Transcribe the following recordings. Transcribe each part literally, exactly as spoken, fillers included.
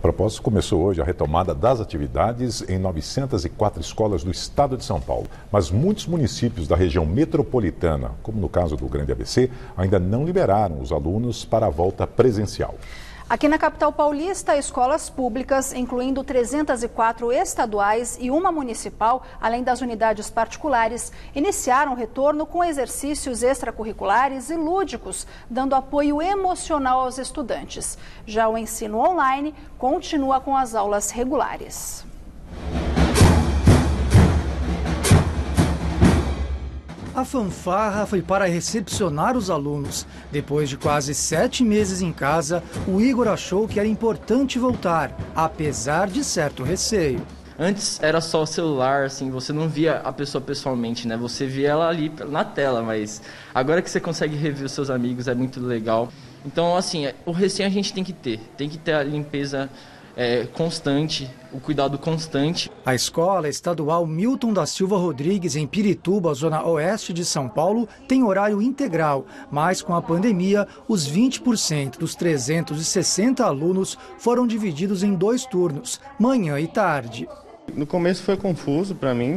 propósito, começou hoje a retomada das atividades em novecentas e quatro escolas do estado de São Paulo. Mas muitos municípios da região metropolitana, como no caso do Grande A B C, ainda não liberaram os alunos para a volta presencial. Aqui na capital paulista, escolas públicas, incluindo trezentas e quatro estaduais e uma municipal, além das unidades particulares, iniciaram o retorno com exercícios extracurriculares e lúdicos, dando apoio emocional aos estudantes. Já o ensino online continua com as aulas regulares. A fanfarra foi para recepcionar os alunos. Depois de quase sete meses em casa, o Igor achou que era importante voltar, apesar de certo receio. Antes era só o celular, assim, você não via a pessoa pessoalmente, né? Você via ela ali na tela, mas agora que você consegue rever os seus amigos é muito legal. Então, assim, o receio a gente tem que ter, tem que ter a limpeza É, constante, o cuidado constante. A escola estadual Milton da Silva Rodrigues, em Pirituba, zona oeste de São Paulo, tem horário integral, mas com a pandemia, os vinte por cento dos trezentos e sessenta alunos foram divididos em dois turnos, manhã e tarde. No começo foi confuso para mim,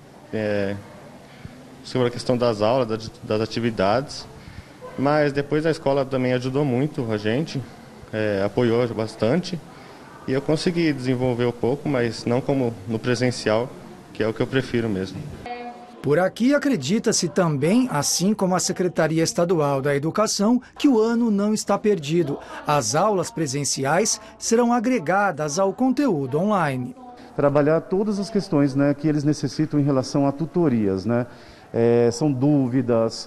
é, sobre a questão das aulas, das, das atividades, mas depois a escola também ajudou muito a gente, é, apoiou bastante. E eu consegui desenvolver um pouco, mas não como no presencial, que é o que eu prefiro mesmo. Por aqui acredita-se também, assim como a Secretaria Estadual da Educação, que o ano não está perdido. As aulas presenciais serão agregadas ao conteúdo online. Trabalhar todas as questões, né, que eles necessitam em relação a tutorias, né? É, são dúvidas,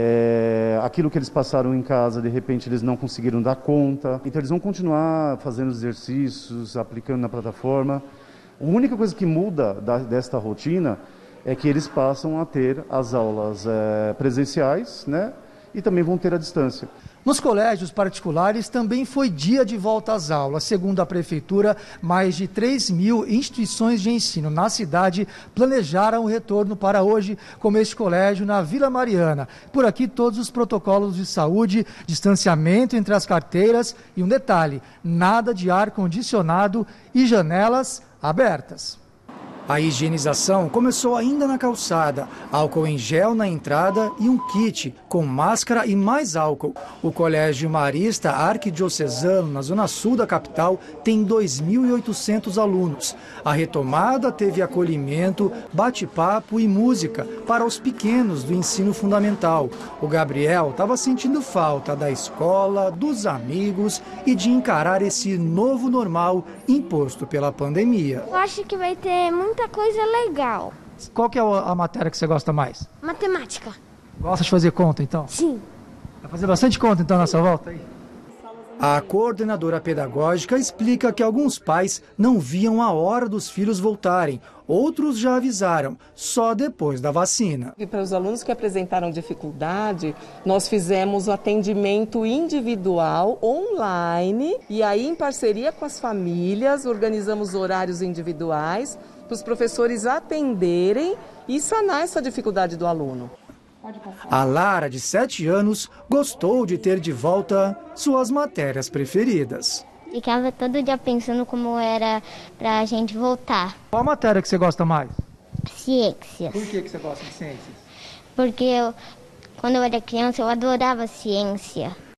é, aquilo que eles passaram em casa, de repente eles não conseguiram dar conta. Então eles vão continuar fazendo exercícios, aplicando na plataforma. A única coisa que muda da, desta rotina é que eles passam a ter as aulas é, presenciais, né? E também vão ter à distância. Nos colégios particulares também foi dia de volta às aulas. Segundo a Prefeitura, mais de três mil instituições de ensino na cidade planejaram o retorno para hoje, como este colégio na Vila Mariana. Por aqui, todos os protocolos de saúde, distanciamento entre as carteiras e um detalhe, nada de ar-condicionado e janelas abertas. A higienização começou ainda na calçada, álcool em gel na entrada e um kit com máscara e mais álcool. O Colégio Marista Arquidiocesano, na zona sul da capital, tem dois mil e oitocentos alunos. A retomada teve acolhimento, bate-papo e música para os pequenos do ensino fundamental. O Gabriel estava sentindo falta da escola, dos amigos e de encarar esse novo normal imposto pela pandemia. Eu acho que vai ter muita coisa legal. Qual que é a matéria que você gosta mais? Matemática. Gosta de fazer conta, então? Sim. Vai fazer bastante conta, então, nessa volta aí? A coordenadora pedagógica explica que alguns pais não viam a hora dos filhos voltarem. Outros já avisaram, só depois da vacina. E para os alunos que apresentaram dificuldade, nós fizemos o atendimento individual online e aí em parceria com as famílias, organizamos horários individuais para os professores atenderem e sanar essa dificuldade do aluno. A Lara, de sete anos, gostou de ter de volta suas matérias preferidas. Ficava todo dia pensando como era pra gente voltar. Qual matéria que você gosta mais? Ciências. Por que que você gosta de ciências? Porque eu, quando eu era criança eu adorava ciência.